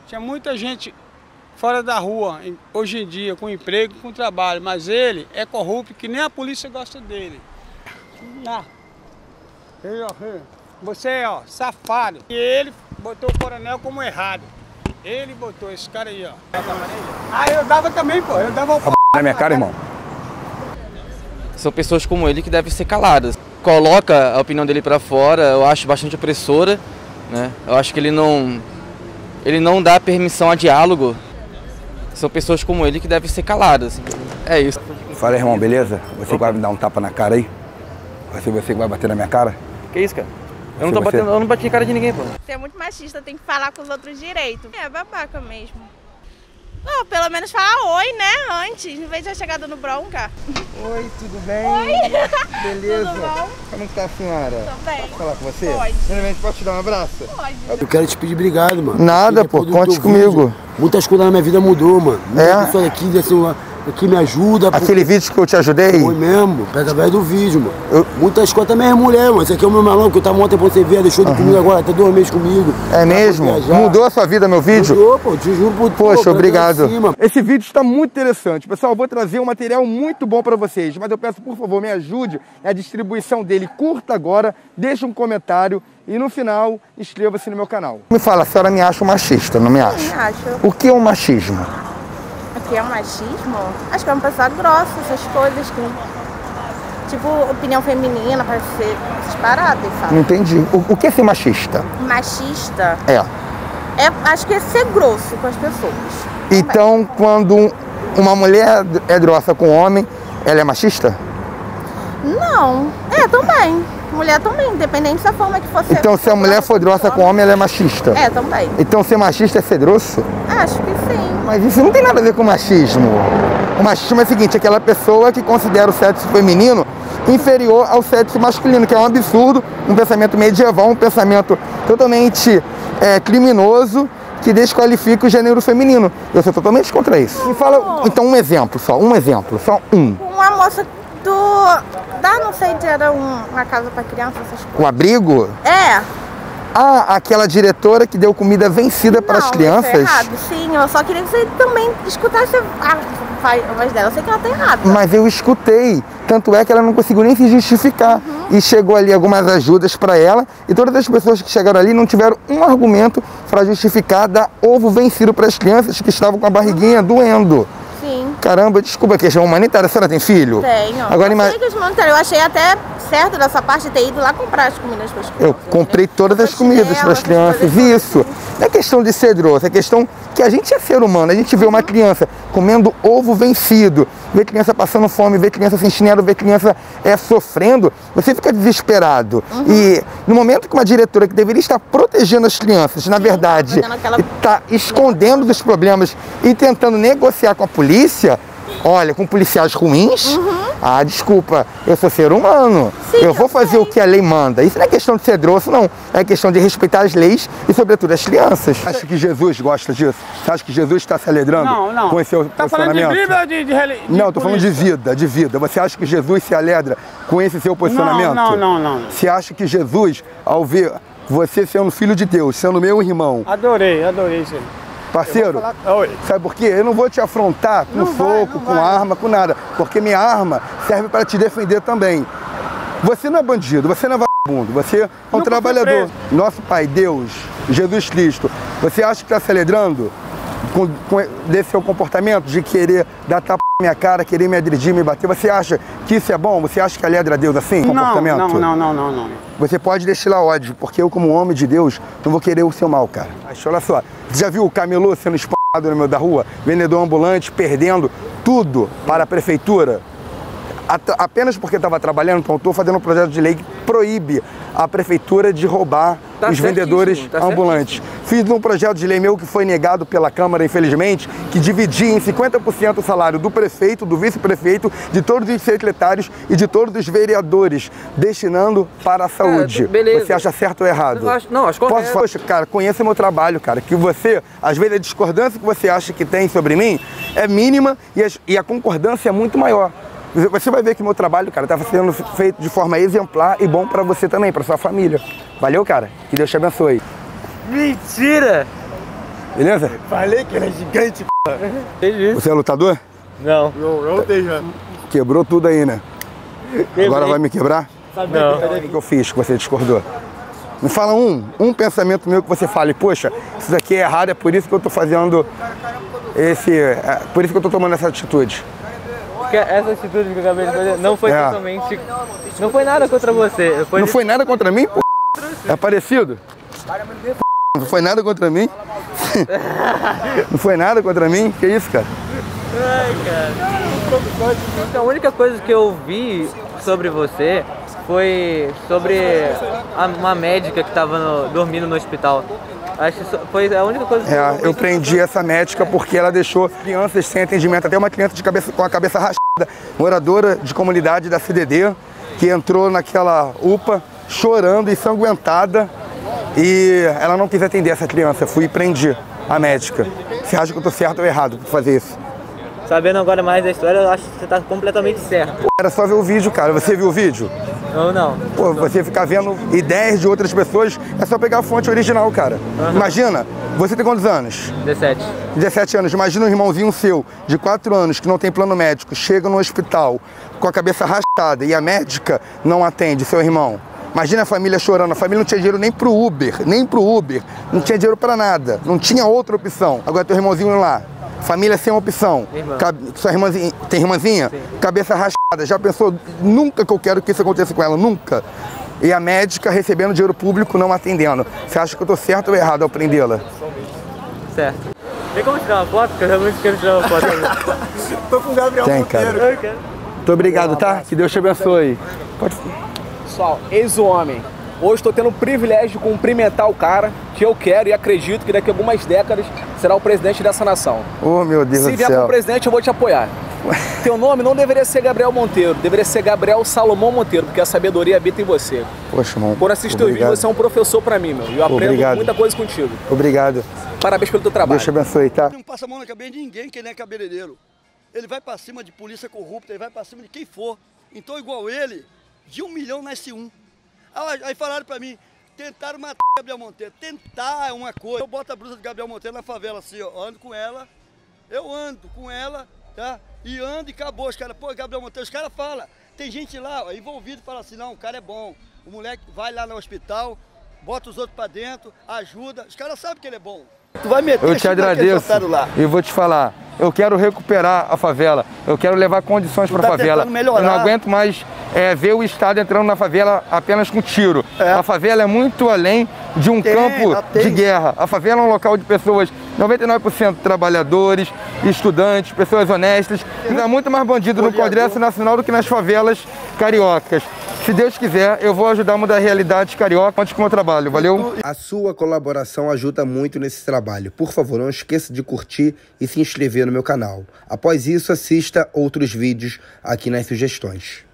Tinha muita gente fora da rua, hoje em dia, com emprego, com trabalho, mas ele é corrupto, que nem a polícia gosta dele. Você, ó, safado. E ele botou o coronel como errado. Ele botou esse cara aí, ó. Ah, eu dava também, pô. Eu dava o na minha cara, irmão. São pessoas como ele que devem ser caladas. Coloca a opinião dele pra fora, eu acho bastante opressora, né? Eu acho que ele não dá permissão a diálogo. São pessoas como ele que devem ser caladas. É isso. Fala, irmão, beleza? Você vai me dar um tapa na cara aí? Você que vai bater na minha cara? Que isso, cara? Eu não tô batendo, eu não bati na cara de ninguém, pô. Você é muito machista, tem que falar com os outros direito. É babaca mesmo. Oh, pelo menos falar oi, né? Antes, em vez de já chegar dando bronca. Oi, tudo bem? Oi! Beleza? Tudo bom? Como está a senhora? Tô bem. Posso falar com você? Pode. Primeiramente, posso te dar um abraço? Pode. Eu quero te pedir obrigado, mano. Nada, pô, conte comigo. Muitas coisas na minha vida mudou, mano. Muita pessoa aqui desse aqui me ajuda. Aquele vídeo que eu te ajudei? Foi mesmo, através do vídeo, mano. Muitas coisas também é mulher, mano. Esse aqui é o meu maluco, que eu tava ontem pra você ver, deixou de comigo agora, até 2 meses comigo. É mesmo? Mudou a sua vida, meu vídeo? Mudou, pô, te juro por tudo. Poxa, obrigado. Esse vídeo está muito interessante. Pessoal, eu vou trazer um material muito bom pra vocês, mas eu peço, por favor, me ajude na distribuição dele. Curta agora, deixa um comentário e no final, inscreva-se no meu canal. Me fala, a senhora me acha um machista, não me acha? Sim, acho. O que é um machismo? O que é um machismo? Acho que é uma pessoa grossa, essas coisas que... Tipo, opinião feminina, parece ser essas paradas, sabe? Não entendi. O que é ser machista? Machista? Acho que é ser grosso com as pessoas. Então, quando uma mulher é grossa com um homem, ela é machista? Não. Também. Mulher também, independente da forma que for ser. Então, se a mulher for grossa com o homem, ela é machista? Também. Então, ser machista é ser grosso? Acho que sim. Mas isso não tem nada a ver com machismo. O machismo é o seguinte, aquela pessoa que considera o sexo feminino inferior ao sexo masculino, que é um absurdo, um pensamento medieval, um pensamento totalmente criminoso, que desqualifica o gênero feminino. Eu sou totalmente contra isso. Me fala, então, um exemplo, só um. Uma moça não sei, era uma casa para criança, essas coisas. O abrigo? Ah, aquela diretora que deu comida vencida para as crianças? Não, isso é errado, sim. Eu só queria que você também escutasse a voz dela. Eu sei que ela tá errada. Mas eu escutei. Tanto é que ela não conseguiu nem se justificar. E chegou ali algumas ajudas para ela. E todas as pessoas que chegaram ali não tiveram um argumento para justificar dar ovo vencido para as crianças que estavam com a barriguinha doendo. Sim. Caramba, desculpa, questão humanitária. A senhora tem filho? Tenho. Agora, eu achei até certo dessa parte de ter ido lá comprar as comidas para as crianças. Eu comprei todas as comidas para as crianças. Isso. Não é questão de ser grosso, é questão que a gente é ser humano. A gente vê uma criança comendo ovo vencido, vê criança passando fome, vê criança sem chinelo, vê criança sofrendo, você fica desesperado. E no momento que uma diretora que deveria estar protegendo as crianças, na verdade, está escondendo dos problemas e tentando negociar com a polícia, olha, com policiais ruins, desculpa, eu sou ser humano, eu vou fazer o que a lei manda. Isso não é questão de ser grosso, não. É questão de respeitar as leis e, sobretudo, as crianças. Acha que Jesus gosta disso? Você acha que Jesus está se alegrando com esse seu posicionamento? Falando de Bíblia ou de não, estou falando de vida, Você acha que Jesus se alegra com esse seu posicionamento? Não. Você acha que Jesus, ao ver você sendo filho de Deus, sendo meu irmão... Adorei isso aí. Parceiro, sabe por quê? Eu não vou te afrontar com soco, com arma, com nada. Porque minha arma serve para te defender também. Você não é bandido, você não é vagabundo, você é um trabalhador. Nosso Pai, Deus, Jesus Cristo, você acha que está se alegrando desse seu comportamento de querer dar tapa na minha cara, querer me agredir, me bater? Você acha que isso é bom? Você acha que alegra a Deus assim, comportamento? Não. Você pode destilar ódio, porque eu, como homem de Deus, não vou querer o seu mal, cara. Mas olha só, você já viu o camelô sendo espancado no meio da rua? Vendedor ambulante perdendo tudo para a prefeitura? Apenas porque estava trabalhando, então eu estou fazendo um projeto de lei que proíbe a prefeitura de roubar os vendedores ambulantes. Fiz um projeto de lei meu que foi negado pela Câmara, infelizmente, que dividia em 50% o salário do prefeito, do vice-prefeito, de todos os secretários e de todos os vereadores, destinando para a saúde. Você acha certo ou errado? Acho correto. Poxa, cara, conheça meu trabalho, cara, que você, às vezes a discordância que você acha que tem sobre mim é mínima e a concordância é muito maior. Você vai ver que meu trabalho, cara, tá sendo feito de forma exemplar e bom pra você também, pra sua família. Valeu, cara? Que Deus te abençoe. Mentira! Beleza? Falei que ele é gigante, p. Você é lutador? Não. Eu tenho. Quebrou tudo aí, né? Agora vai me quebrar? Não. O que eu fiz que você discordou? Me fala um pensamento meu que você fale, poxa, isso daqui é errado, é por isso que eu tô fazendo por isso que eu tô tomando essa atitude. Porque essa atitude que eu acabei de fazer não foi totalmente... Não foi nada contra você. Não foi nada contra mim, pô? É parecido? Não foi nada contra mim? Não foi nada contra mim? Que isso, cara? Ai, cara. Então, a única coisa que eu vi sobre você foi sobre uma médica que estava dormindo no hospital. Acho que foi a única coisa que eu prendi essa médica porque ela deixou crianças sem atendimento, até uma criança com a cabeça rachada, moradora de comunidade da CDD, que entrou naquela UPA chorando, ensanguentada, e ela não quis atender essa criança. Fui e prendi a médica. Você acha que eu tô certo ou errado por fazer isso? Sabendo agora mais da história, eu acho que você tá completamente certo. Pô, era só ver o vídeo, cara. Você viu o vídeo? Ou não? Pô, você ficar vendo ideias de outras pessoas, é só pegar a fonte original, cara. Imagina, você tem quantos anos? 17. 17 anos. Imagina um irmãozinho seu, de 4 anos, que não tem plano médico, chega no hospital com a cabeça rachada e a médica não atende seu irmão. Imagina a família chorando, a família não tinha dinheiro nem pro Uber, não tinha dinheiro pra nada, não tinha outra opção. Agora teu irmãozinho lá, família sem opção. Sua irmãzinha, tem irmãzinha? Sim. Cabeça rachada. Já pensou? Nunca que eu quero que isso aconteça com ela, nunca. E a médica recebendo dinheiro público, não atendendo. Você acha que eu tô certo ou errado ao prendê-la? Certo. Tem como tirar uma foto? Porque eu realmente quero tirar uma foto. Tô com o Gabriel Monteiro. Cara. Muito obrigado, tá? Que Deus te abençoe. Pode... Pessoal, eis o homem. Hoje estou tendo o privilégio de cumprimentar o cara que eu quero e acredito que daqui a algumas décadas será o presidente dessa nação. Oh, meu Deus do céu. Se vier como presidente, eu vou te apoiar. Teu nome não deveria ser Gabriel Monteiro, deveria ser Gabriel Salomão Monteiro, porque a sabedoria habita em você. Poxa, irmão. Quando assisto teu vídeo, você é um professor pra mim, meu. E eu aprendo muita coisa contigo. Obrigado. Parabéns pelo teu trabalho. Deus te abençoe, tá? Ele não passa a mão na cabeça de ninguém que ele é cabeleireiro. Ele vai pra cima de polícia corrupta, ele vai pra cima de quem for. Então, igual ele, de 1 milhão nasce um. Aí falaram pra mim, tentaram matar o Gabriel Monteiro. Tentar é uma coisa. Eu boto a blusa do Gabriel Monteiro na favela assim, ó, ando com ela, tá? E ando e acabou. Os caras, pô, Gabriel Monteiro, os caras falam. Tem gente lá, ó, envolvido, fala assim, não, o cara é bom. O moleque vai lá no hospital, bota os outros pra dentro, ajuda. Os caras sabem que ele é bom. Tu vai meter. Eu te agradeço e vou te falar. Eu quero recuperar a favela, eu quero levar condições para a favela. Eu não aguento mais ver o Estado entrando na favela apenas com tiro. A favela é muito além de um campo de guerra. A favela é um local de pessoas, 99% trabalhadores, estudantes, pessoas honestas. Ainda muito mais bandido no Congresso Nacional do que nas favelas cariocas. Se Deus quiser, eu vou ajudar a mudar a realidade carioca antes com o meu trabalho. Valeu? A sua colaboração ajuda muito nesse trabalho. Por favor, não esqueça de curtir e se inscrever no meu canal. Após isso, assista outros vídeos aqui nas sugestões.